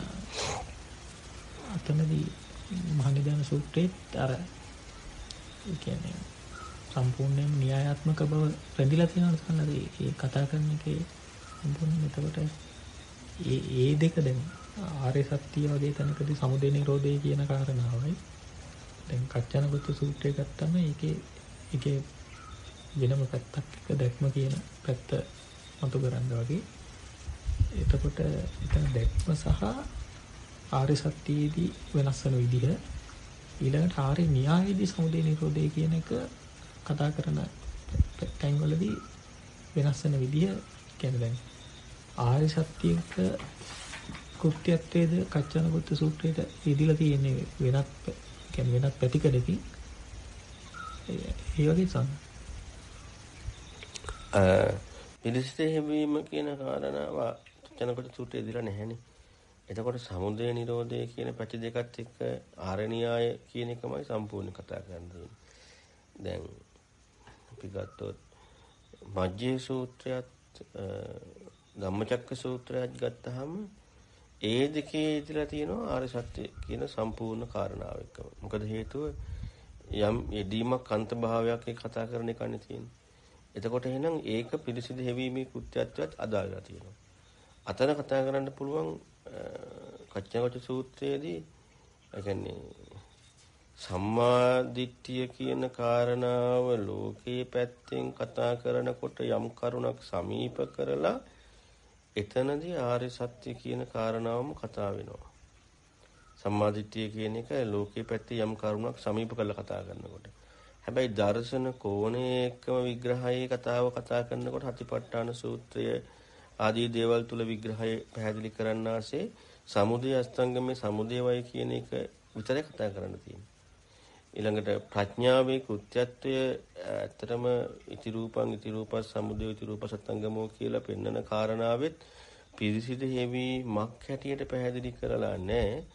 අතනදී මහනිදාන සූත්‍රයේ අර ඒ කියන්නේ සම්පූර්ණයෙන්ම න්‍යායාත්මක බව රැඳිලා තියෙනවා නේද? ඒ කතා කරන එකේ සම්පූර්ණ එතකොට ඒ ඒ දෙක දැන් ආර්ය සත්‍ය වගේ තැනකදී සමුදය නිරෝධය කියන කාරණාවයි දැන් කච්චනගත සූත්‍රය ගත්තම ඒකේ ඒකේ වෙනම පැත්තක් එක දැක්ම කියන පැත්ත මතු කරන්න වගේ. එතකොට එතන දැක්ම සහ ආර්ය සත්‍යයේදී වෙනස් වෙන විදිහ ඊළඟට ආර්ය න්‍යායයේදී සමුදය නිරෝධය කියන එක කතා කරන තැන්වලදී වෙනස් වෙන විදිහ කියන්නේ දැන් ආර්ය සත්‍යයක කෘත්‍යත්වයේද කච්චනගත සූත්‍රයට ඉදිලා තියෙන්නේ වෙනත් කියන්නේ වෙනත් පැතිකඩකින් ඒ වගේ සම් අ පිළිසිතේ හැවීම කියන කාරණාව කච්චනගත සූත්‍රයේ ඉදිලා නැහැනේ. එතකොට සමුදය නිරෝධය කියන පැති දෙකත් එක්ක ආර්ය න්‍යාය කියන එකමයි සම්පූර්ණ කතා කරන්නේ. දැන් අපි ගත්තොත් මජ්ජේ සූත්‍රයත් ධම්මචක්ක සූත්‍රයත් ගත්තාම ඒ දෙකේ ඉඳලා තියෙනවා ආර්ය සත්‍ය කියන සම්පූර්ණ කාරණාව එක්කම. මොකද හේතුව යම් යෙදීමක් අන්තභාවයක් ඒ කතා කරන එකනේ තියෙන්නේ. එතකොට එහෙනම් ඒක පිළිසිදු හැවීමේ කෘත්‍යත්වයට අදාළලා තියෙනවා. අතන කතා කරන්න පුළුවන් කච්චනගත සූත්‍රයේදී ඒ කියන්නේ සම්මා දිට්ඨිය කියන කාරණාව ලෝකයේ පැත්තෙන් කතා කරනකොට යම් කරුණක් සමීප කරලා එතනදී ආර්ය සත්‍ය කියන කාරණාවම කතා වෙනවා. සම්මා දිට්ඨිය කියන එක ලෝකයේ පැත්තේ යම් කරුණක් සමීප කරලා කතා කරනකොට. හැබැයි දර්ශන කෝණයේ එක්කම විග්‍රහයේ කතාව කතා කරනකොට හතිපට්ඨාන සූත්‍රය ආදී දේවල් තුල විග්‍රහය පැහැදිලි කරන්න ආසේ සමුදය අස්තංගමේ සමුදය වය කියන එක විතරයි කතා කරන්න තියෙන්නේ. ඊළඟට ප්‍රඥාවේ කෘත්‍යත්වය ඇත්තටම ඉති රූපං ඉති රූපස් සමුදය ඉති රූප සත්ංගමෝ කියලා පෙන්වන කාරණාවෙත් පිරිසිදු හේවි මක් හැටියට පැහැදිලි කරලා නැහැ.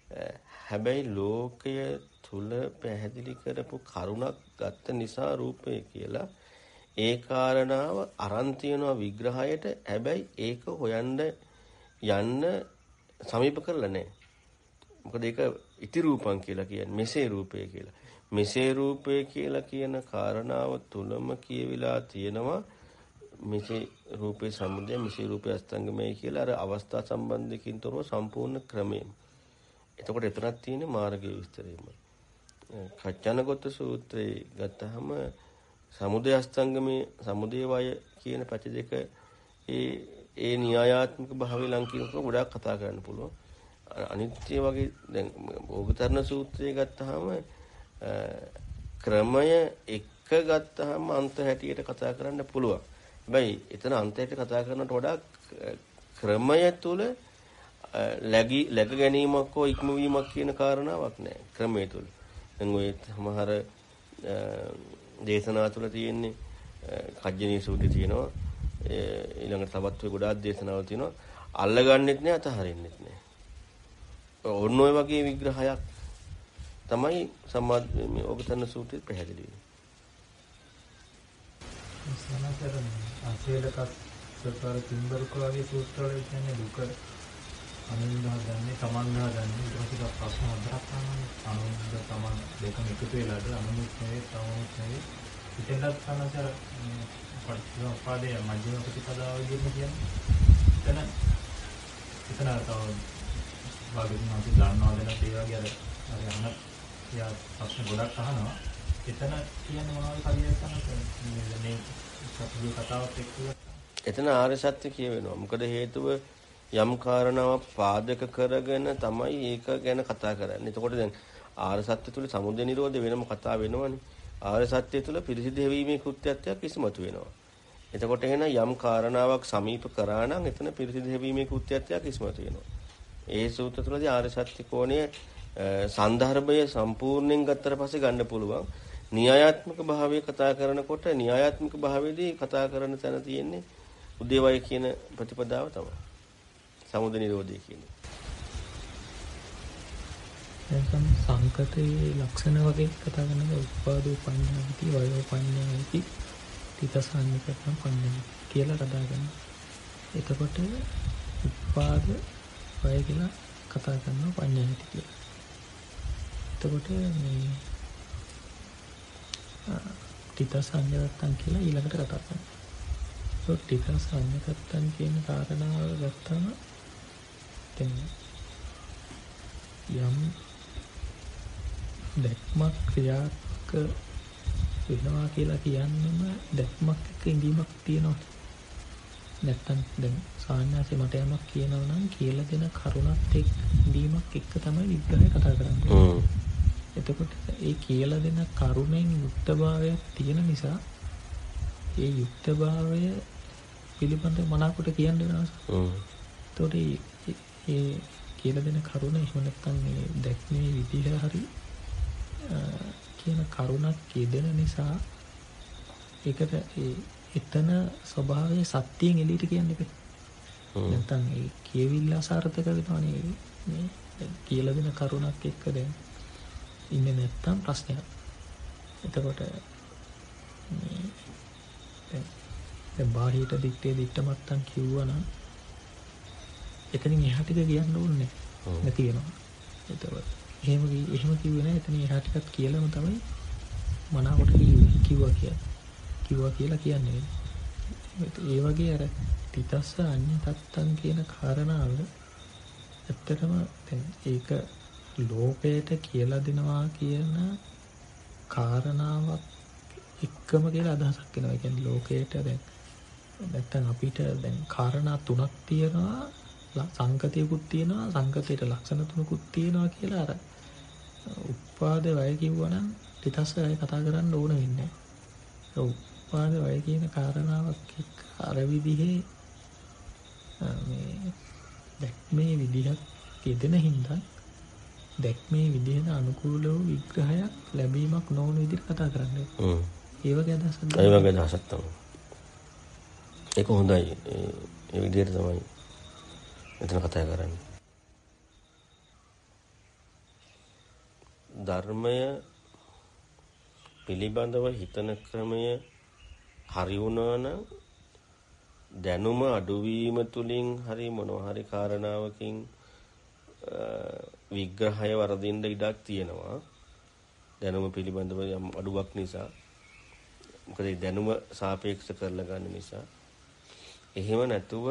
හැබැයි ලෝකය තුල පැහැදිලි කරපු කරුණක් ගත්ත නිසා රූපය කියලා ඒ කාරණාව අරන් තියනවා විග්‍රහයට. හැබැයි ඒක හොයන්න යන්න සමීප කරලා නැහැ. මොකද ඒක ඉති රූපං කියලා කියන්නේ මෙසේ රූපය කියලා. මෙසේ රූපය කියලා කියන කාරණාව තුලම කියවිලා තියෙනවා මෙසේ රූපේ සමුදය මෙසේ රූපේ අස්තංගමයි කියලා අර අවස්ථා සම්බන්ධකින් තොරව සම්පූර්ණ ක්‍රමයෙන්. එතකොට එතනක් තියෙන මාර්ගයේ විස්තරයම. කච්චනගත සූත්‍රයේ ගත්තහම සමුදය අස්තංගමේ සමුදය වය කියන පැති දෙක ඒ ඒ න්‍යායාත්මක භාවය ලං කියනකොට ගොඩාක් කතා කරන්න පුළුවන්. අනිත්‍ය වගේ දැන් ඕගතරණ සූත්‍රය ගත්තාම ක්‍රමය එක ගත්තාම අන්ත හැටියට කතා කරන්න පුළුවන්. හැබැයි එතන අන්ත හැටියට කතා කරනට වඩා ක්‍රමය තුල läගි läග ගැනීමක් හෝ ඉක්මවීමක් කියන කාරණාවක් නැහැ ක්‍රමය තුල. දැන් ඔය සමහර දේශනා තුල තියෙන්නේ කජ්ජනී සූත්‍රය තියෙනවා. ඊළඟට තවත් ඔය ගොඩාක් දේශනාවල් තියෙනවා. අල්ලගන්නෙත් නෑ අතහරින්නෙත් නෑ. ඔන්න ඔය වගේ විග්‍රහයක් තමයි සම්මා මේ ඕගතන සූත්‍රයේ පැහැදිලි වෙන්නේ. සනතරන් අසේලක සතර තින්බරක වගේ සූත්‍රවල කියන්නේ දුක අනුන්දා ගන්නේ තමන් දා ගන්නේ ඊට පස්සේ ප්‍රශ්න හතරක් තමයි අනුන්ද තමන් දෙකම එකතු වෙලාද අනුන්ත් නෙවෙයි තමන්ත් නෙවෙයි ඉතින්වත් සනතර පටිච්චසමුප්පාදයේ මධ්‍යම ප්‍රතිපදාව විදිහට කියන්නේ එතන එතන තව වාගෙන් අපි දන්නවද නැත්නම් ඒ වගේ අර අර අහන යා ප්‍රශ්න ගොඩක් අහනවා එතන කියන්නේ මොනවද හරියට තමයි මේ සතුරු කතාවත් එක්ක එතන ආර්ය සත්‍ය කියවෙනවා. මොකද හේතුව යම් කාරණාවක් පාදක කරගෙන තමයි ඒක ගැන කතා කරන්නේ. එතකොට දැන් ආර්ය සත්‍ය තුල සමුදය නිරෝධය වෙනම කතා වෙනවනේ. ආර්ය සත්‍ය තුල පිරිසිදු හැවීමේ කෘත්‍යත්වයක් ඉස්මතු වෙනවා. එතකොට එහෙනම් යම් කාරණාවක් සමීප කරා නම් එතන පිරිසිදු හැවීමේ කෘත්‍යත්වයක් ඉස්මතු වෙනවා. ඒ සූත්‍ර තුලදී ආර්ය සත්‍ය කෝණය සන්දර්භය සම්පූර්ණයෙන් ගත්තට පස්සේ ගන්න පුළුවන්. න්‍යායාත්මක භාවය කතා කරනකොට න්‍යායාත්මක භාවයේදී කතා කරන තැන තියෙන්නේ උදේවය කියන ප්‍රතිපදාව තමයි. සමුදය නිරෝධය කියන්නේ. දැන් සංකතයේ ලක්ෂණ වගේ කතා කරනකොට උපාදෝ පඤ්ඤාති වයෝ පඤ්ඤාති තිතසන්නිකතම් පඤ්ඤාති කියලා කතා කරනවා. එතකොට උපාද වය කියලා කතා කරනවා පඤ්ඤාති කියලා. එතකොට මේ තිතසන්නිකතම් කියලා ඊළඟට කතා කරනවා. ඒ තිතසන්නිකතම් කියන කාරණාව ගත්තම දැන් යම් දැක්මක් ක්‍රියාත්මක වෙනවා කියලා කියන්නේම දැක්මක් එක්ක ඉඳීමක් තියෙනවා. නැත්තම් දැන් සාමාන්‍යයෙන් මට යමක් කියනවා නම් කියලා දෙන කරුණත් එක්ක ඉඳීමක් එක්ක තමයි විග්‍රහය කතා කරන්නේ. එතකොට ඒ කියලා දෙන කරුණෙන් යුක්තභාවයක් තියෙන නිසා ඒ යුක්තභාවය පිළිබඳව මනාකොට කියන්න වෙනවා. එතකොට ඒ කියලා දෙන කරුණ එහෙම නැත්නම් මේ දැක්මේ විදිහ හරි කියන කරුණක් කියදෙන නිසා ඒකට ඒ එතන ස්වභාවයේ සත්‍යයෙන් එළියට කියන්න එපා. නැත්නම් ඒ කියවිල්ල අසාර්ථක වෙනවනේ මේ කියලා දෙන කරුණක් එක්ක දැන් ඉන්නේ නැත්නම් ප්‍රශ්නයක්. එතකොට මේ දැන් බාහිරට දිත්තේ දිත්ත මත්තන් කිව්වනම් එතනින් එහා ටික කියන්න ඕනේ නැති වෙනවා. එතකොට එහෙම එහෙම කිව්වේ නැහැ. එතනින් එහා ටිකක් කියලාම තමයි මනාවට කිව්වා කියලා. කිව්වා කියලා කියන්නේ. ඒ වගේ අර තිතස්ස අඤ්ඤ තත්තං කියන කාරණාව ඇත්තටම දැන් ඒක ලෝකයට කියලා දෙනවා කියන කාරණාවක් එක්කම කියලා අදහසක් වෙනවා. ඒ කියන්නේ ලෝකයට දැන් නැත්තම් අපිට දැන් කාරණා තුනක් තියෙනවා. සංකතයකුත් තියෙනවා සංකතයට ලක්ෂණ තුනකුත් තියෙනවා කියලා අර උපාද වය කිව්වනම් තිතස්ස වය කතා කරන්න ඕන වෙන්නේ නැහැ. උපාද වය කියන කාරණාවක් එක්ක අර විදිහේ මේ දැක්මේ විදිහක් යෙදෙන හින්දා දැක්මේ විදිහට අනුකූලව විග්‍රහයක් ලැබීමක් නොවන විදිහට කතා කරන්නේ. හ්ම්. ඒ වගේ අදහසක්. ඒ වගේ අදහසක් තමයි. ඒක හොඳයි. ඒ විදිහට තමයි එතන කතා කරන්නේ. ධර්මය පිළිබඳව හිතන ක්‍රමය හරි වුණා නම් දැනුම අඩුවීම තුලින් හරි මොනවා හරි කාරණාවකින් විග්‍රහය වරදින්න ඉඩක් තියෙනවා. දැනුම පිළිබඳව යම් අඩුවක් නිසා. මොකද දැනුම සාපේක්ෂ කරලා ගන්න නිසා. එහෙම නැතුව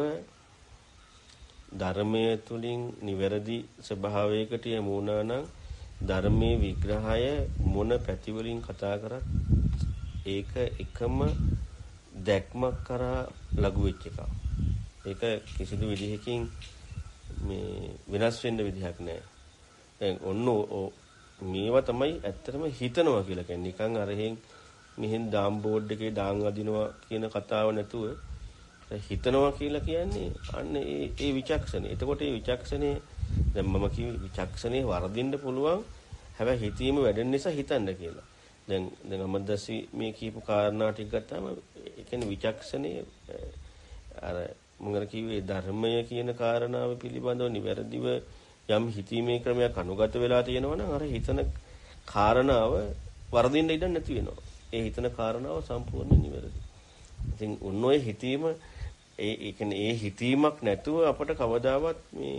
ධර්මයේ තුලින් නිවැරදි ස්වභාවයකට යමු වුණා නම් ධර්මයේ විග්‍රහය මොන පැති වලින් කතා කරත් ඒක එකම දැක්මක් කරා ලඝු වෙච්ච එකක්. ඒක කිසිදු විදිහකින් මේ වෙනස් වෙන්න විදිහක් නැහැ. දැන් ඔන්න මේවා තමයි ඇත්තටම හිතනවා කියලා කියන්නේ. නිකන් අරහෙන් මෙහෙන් දාම් බෝඩ් එකේ දාන් අදිනවා කියන කතාව නැතුව හිතනවා කියලා කියන්නේ අන්න ඒ ඒ විචක්ෂණය. එතකොට ඒ විචක්ෂණය දැන් මම කිව්වේ විචක්ෂණේ වර්ධින්න පුළුවන්. හැබැයි හිතීම වැඩෙන නිසා හිතන්න කියලා. දැන් දැන් අමද්දසි මේ කියපු කාරණා ටික ගත්තාම ඒ කියන්නේ විචක්ෂණේ අර මොකද කිව්වේ ධර්මය කියන කාරණාව පිළිබඳව නිවැරදිව යම් හිතීමේ ක්‍රමයක් අනුගත වෙලා තියෙනවා නම් අර හිතන කාරණාව වර්ධින්න ඉඩ නැති වෙනවා. ඒ හිතන කාරණාව සම්පූර්ණ නිවැරදි. ඉතින් උන් ඔය හිතීම ඒ ඒ කියන්නේ ඒ හිතීමක් නැතුව අපට කවදාවත් මේ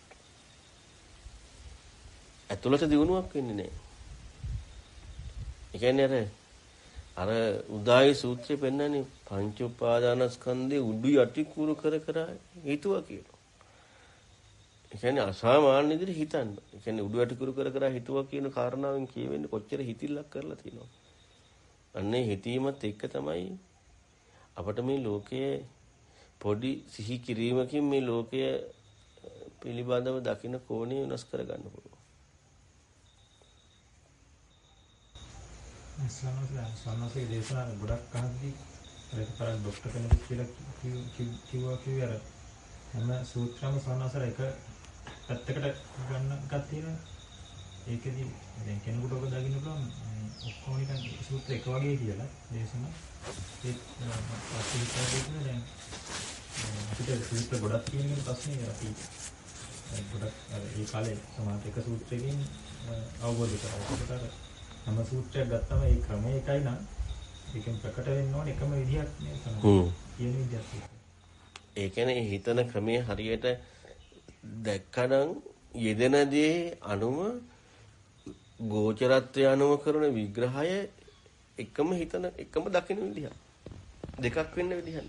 ඇතුළත දිනුවක් වෙන්නේ නැහැ. ඒ කියන්නේ අර අර උදායි සූත්‍රය පෙන්නන්නේ පංච උපාදානස්කන්ධේ උඩු යටි කුරු කර කර හිතුවා කියලා. ඒ කියන්නේ අසාමාන්‍ය විදිහට හිතන්න. ඒ කියන්නේ උඩු යටි කුරු කර කර හිතුවා කියන කාරණාවෙන් කියවෙන්නේ කොච්චර හිතිල්ලක් කරලා තියෙනවද? අන්නේ හිතීමත් එක්ක තමයි අපට මේ ලෝකයේ පොඩි සිහි කිරීමකින් මේ ලෝකය පිළිබඳව දකින්න කෝණය වෙනස් කරගන්න පුළුවන්. සන්නසේ දේශනාවේ ගොඩක් අහද්දී ඒක පරක් ડોක්ටර් කෙනෙක් කියලා කිව්වා කිව්වේ අර හැම සූත්‍රම සන්නසර එක පැත්තකට ගන්න එකක් තියෙනවා. ඒකෙදි දැන් කෙනෙකුට ඔබ දකින්න පුළුවන් ඔක්කොම නිකන් සූත්‍ර එක වගේ කියලා දේශනා ඒ අපිට දැන් අපිට සූත්‍ර ගොඩක් කියන එක ප්‍රශ්නේ අපි ගොඩක් ඒ කාලේ සමාජ එක සූත්‍රයකින් අවබෝධ කරගන්නවා. හැම සූත්‍රයක් ගත්තම ඒ ක්‍රමය එකයි නම් ඒකෙන් ප්‍රකට වෙන්න ඕනේ එකම විදිහක් නේ තමයි. කියන විදිහක්. ඒ කියන්නේ හිතන ක්‍රමයේ හරියට දැක්කනම් යෙදෙන දේ අනුව ගෝචරත්වය අනුව කරන විග්‍රහය එකම හිතන එකම දකින්න විදිහ. දෙකක් වෙන්න විදිහක්.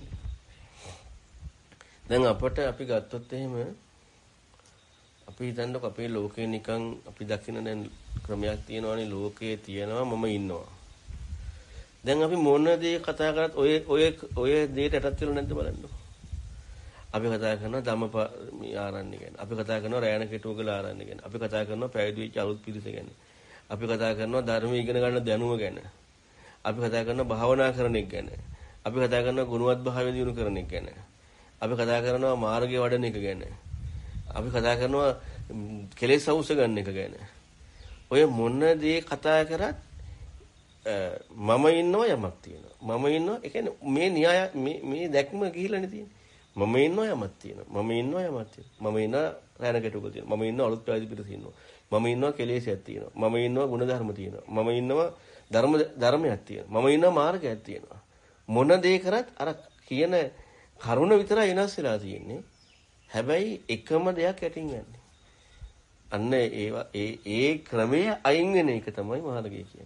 දැන් අපට අපි ගත්තොත් එහෙම අපි හිතන්නකො අපේ ලෝකේ නිකන් අපි දකින්න දැන් ක්‍රමයක් තියෙනවානේ ලෝකයේ තියෙනවා මම ඉන්නවා. දැන් අපි මොන දේ කතා කරත් ඔය ඔය ඔය දෙයට යටත් වෙලා නැද්ද බලන්න. අපි කතා කරනවා ධම්මපාරමී ආරණ්‍ය ගැන. අපි කතා කරනවා රෑන කෙටුවකල ආරණ්‍ය ගැන. අපි කතා කරනවා පැවිදි වෙච්ච අලුත් පිරිස ගැන. අපි කතා කරනවා ධර්ම ඉගෙන ගන්න දැනුම ගැන. අපි කතා කරනවා භාවනා කරන එක ගැන. අපි කතා කරනවා ගුණවත් භාවය දිනු කරන එක ගැන. අපි කතා කරනවා මාර්ගය වඩන එක ගැන. අපි කතා කරනවා කෙලෙස් අවශ්‍ය ගන්න එක ගැන. ඔය මොන දේ කතා කරත් මම ඉන්නවා යමක් තියෙනවා. මම ඉන්නවා ඒ කියන්නේ මේ න්‍යාය මේ මේ දැක්ම ගිහිලානේ තියෙන්නේ. මම ඉන්නවා යමක් තියෙනවා. මම ඉන්නවා යමක් තියෙනවා. මම ඉන්නවා රැණකටුක තියෙනවා. මම ඉන්නවා අලුත් පැවිදි පිරිස ඉන්නවා. මම ඉන්නවා කෙලෙසයක් තියෙනවා. මම ඉන්නවා ගුණධර්ම තියෙනවා. මම ඉන්නවා ධර්ම ධර්මයක් තියෙනවා. මම ඉන්නවා මාර්ගයක් තියෙනවා. මොන දේ කරත් අර කියන කරුණ විතරයි වෙනස් වෙලා තියෙන්නේ. හැබැයි එකම දෙයක් යටින් යන්නේ. අන්න ඒ ඒ ඒ ක්‍රමයේ අයින් වෙන එක තමයි මාර්ගය කියන්නේ.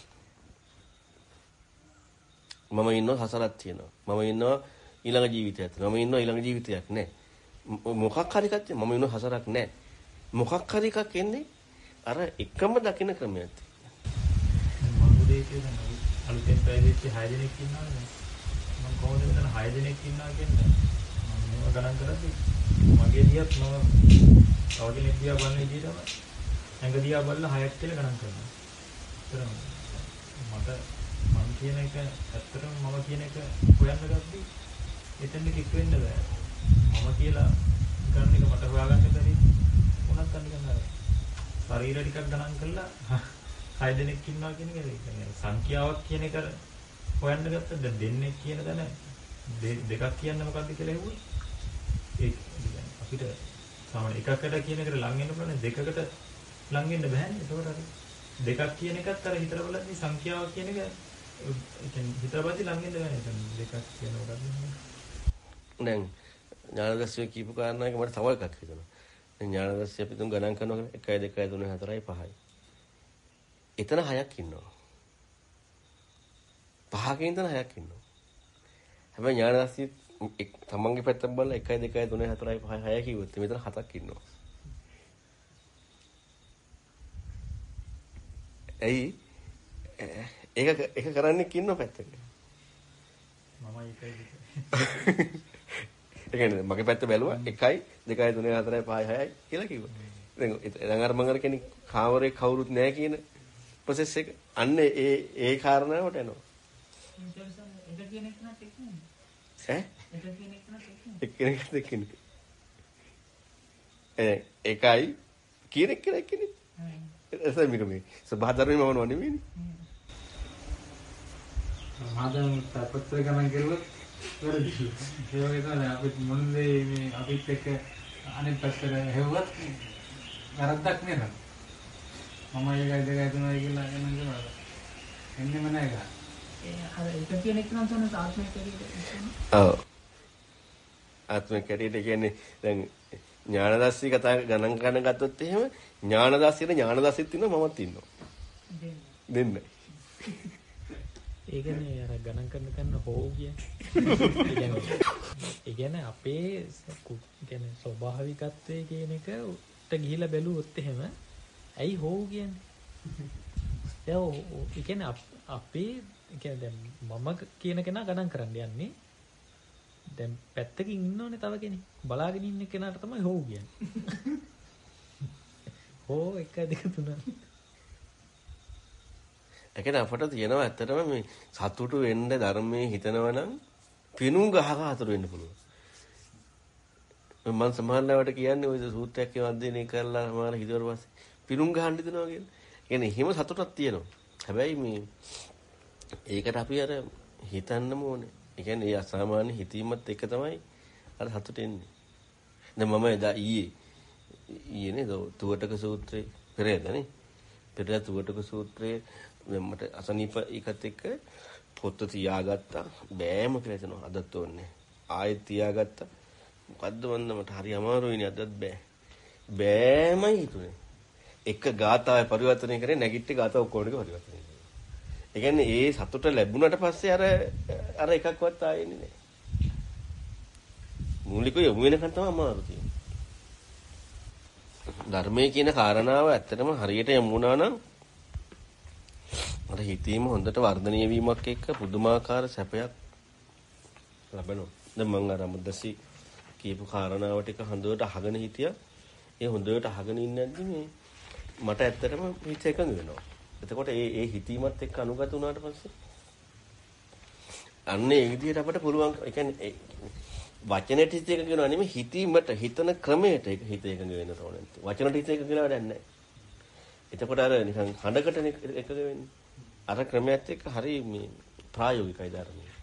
මම ඉන්නවා හසරක් තියෙනවා. මම ඉන්නවා ඊළඟ ජීවිතයක් තියෙනවා. මම ඉන්නවා ඊළඟ ජීවිතයක් නැහැ. මොකක් හරි එකක් මම ඉන්නවා හසරක් නැහැ. මොකක් හරි එකක් එන්නේ අර එකම දකින්න ක්‍රමයක් තියෙනවා. මම උදේ කියන අලුතෙන් පැවිදිච්ච හය දෙනෙක් ඉන්නවනේ. මම කොහොමද මෙතන හය දෙනෙක් ඉන්නවා කියන්නේ? මම මේව ගණන් කරද්දි මගේ දිහත් මම තව කෙනෙක් දිහා බලන විදිහටම ඇඟ දිහා බලලා හයක් කියලා ගණන් කරනවා. ඒතරම් මට මම කියන එක ඇත්තටම මම කියන එක හොයන්න ගත්තී එතෙන්ද කික් වෙන්න බෑ. මම කියලා ගන්න එක මට හොයාගන්න බැරි මොනක් අනිකන් අර ශරීර ටිකක් ගණන් කරලා හය දෙනෙක් ඉන්නවා කියන එක කියන්නේ සංඛ්‍යාවක් කියන එක හොයන්න ගත්තද දැන් දෙන්නේ කියන දන දෙකක් කියන්න මොකද්ද කියලා හෙව්වොත් ඒ අපිට සාමාන්‍ය එකකට කියන එකට ලං වෙන්න පුළුවන් දෙකකට ලං වෙන්න බෑනේ. ඒකෝට හරි දෙකක් කියන එකත් අර හිතලා බලද්දී සංඛ්‍යාවක් කියන එක ඒ කියන්නේ හිතලා බලද්දී ළඟින්ද ගන්නේ. දැන් දෙකක් කියන උඩක් දැන් ඥානදර්ශය කියපු කාරණාවක මට තව එකක් හිතෙනවා. දැන් ඥානදර්ශය අපි තුන් ගණන් කරනවා එකයි දෙකයි තුනයි හතරයි පහයි. එතන හයක් ඉන්නවා. පහකින් ඉඳන් හයක් ඉන්නවා. හැබැයි ඥානදර්ශය තමන්ගේ පැත්තෙන් බලලා එකයි දෙකයි තුනයි හතරයි පහයි හයයි කිව්වොත් මෙතන හතක් ඉන්නවා. ඇයි ඒක ඒක කරන්නේ කින්න පැත්තක. මම එකයි දෙකයි. ඒ කියන්නේ මගේ පැත්ත බැලුවා එකයි දෙකයි තුනයි හතරයි පහයි හයයි කියලා කිව්වා. දැන් දැන් අර මම අර කෙනෙක් කාමරේ කවුරුත් නැහැ කියන ප්‍රොසෙස් එක අන්න ඒ ඒ කාරණාවට එනවා. ඒක කියන එක නත් එක්ක නේ. ඈ? ඒක කියන එක නත් එක්ක. එක්කෙනෙක් දෙකෙනෙක්. ඒ එකයි කියන එක කියලා එක්කෙනෙක්. එසයි මේක මේ සබහාධර්මයේ මම නෙවෙයි. සමාදම් තාපත්‍ර ගණන් කරුවොත් වැරදි. ඒ වගේ තමයි අපිට මොන්නේ මේ අපිත් එක්ක අනිත් පැත්තට හෙව්වත් වැරද්දක් නේද? මම එකයි දෙකයි තුනයි කියලා ගණන් කරනවා. එන්නෙම නෑ ගහ. ඒ අර ඒක කියන එක නම් තන ආත්මික කැරියට. ඔව්. ආත්මික කැරියට කියන්නේ දැන් ඥානදර්ශී කතා ගණන් ගන්න ගත්තොත් එහෙම ඥානදර්ශීට ඥානදර්ශීත් ඉන්නවා මමත් ඉන්නවා. දෙන්න. ඒ කියන්නේ අර ගණන් කරන කරන හෝ කියන්නේ. ඒ කියන්නේ අපේ කියන්නේ ස්වභාවිකත්වයේ කියන එකට ගිහිලා බැලුවොත් එහෙම ඇයි හෝ කියන්නේ? දැන් ඒ කියන්නේ අපේ කියන්නේ දැන් මම කියන කෙනා ගණන් කරන්න යන්නේ. දැන් පැත්තකින් ඉන්නෝනේ තව කෙනෙක්. බලාගෙන ඉන්න කෙනාට තමයි හෝ කියන්නේ. හෝ එක දෙක තුන. ඒ කියන්නේ අපට තියෙනවා ඇත්තටම මේ සතුටු වෙන්න ධර්මයේ හිතනවා නම් පිණුම් ගහක හතුරු වෙන්න පුළුවන්. මම සමහරවිට කියන්නේ ওই සූත්‍රයක් වන්දනය කරලා සමහර හිතුවට පස්සේ පිණුම් ගහන්න දෙනවා කියන්නේ. ඒ කියන්නේ හිම සතුටක් තියෙනවා. හැබැයි මේ ඒකට අපි අර හිතන්නම ඕනේ. ඒ කියන්නේ ඒ අසාමාන්‍ය හිතීමත් එක තමයි අර සතුට එන්නේ. දැන් මම එදා ඊයේ ඊයේ නේද තුවටක සූත්‍රේ පෙරේදනේ. පෙරේද තුවටක සූත්‍රයේ මට අසනීප එකත් එක්ක පොත් තියාගත්තා බෑම කියලා හිතනවා අදත් ඕනේ. ආයෙත් තියාගත්තා. මොකද්ද වන්ද මට හරි අමාරුයිනේ අදත් බෑ. බෑමයි හිතුනේ. එක ගාතාවේ පරිවර්තනය කරේ නැගිට්ටේ ගාතාව ඔක්කොම ටික පරිවර්තනය කරා. ඒ කියන්නේ ඒ සතුට ලැබුණාට පස්සේ අර අර එකක්වත් ආයෙන්නේ නැහැ. මූලිකව යොමු වෙනකන් තමයි අමාරු තියෙන්නේ. ධර්මයේ කියන කාරණාව ඇත්තටම හරියට යමු වුණා නම් අර හිතීම හොඳට වර්ධනීය වීමක් එක්ක පුදුමාකාර සැපයක් ලැබෙනවා. දැන් මම අර මුද්දසි කියපු කාරණාව ටික හොඳට අහගෙන හිටියා. ඒ හොඳට අහගෙන ඉන්නද්දි මේ මට ඇත්තටම හිත එකඟ වෙනවා. එතකොට ඒ ඒ හිතීමත් එක්ක අනුගත වුණාට පස්සේ අන්න ඒ විදිහට අපිට පුළුවන් ඒ කියන්නේ වචනෙට හිත එකඟ වෙනවා නෙමෙයි හිතීමට හිතන ක්‍රමයට ඒක හිත එකඟ වෙන්න ඕනේ. වචනට හිත එකඟ වෙනවා දැන් නැහැ. එතකොට අර නිකන් හඬකට එකඟ වෙන්නේ. අර ක්‍රමයට එක්ක හරි මේ ප්‍රායෝගිකයි ධර්මයේ.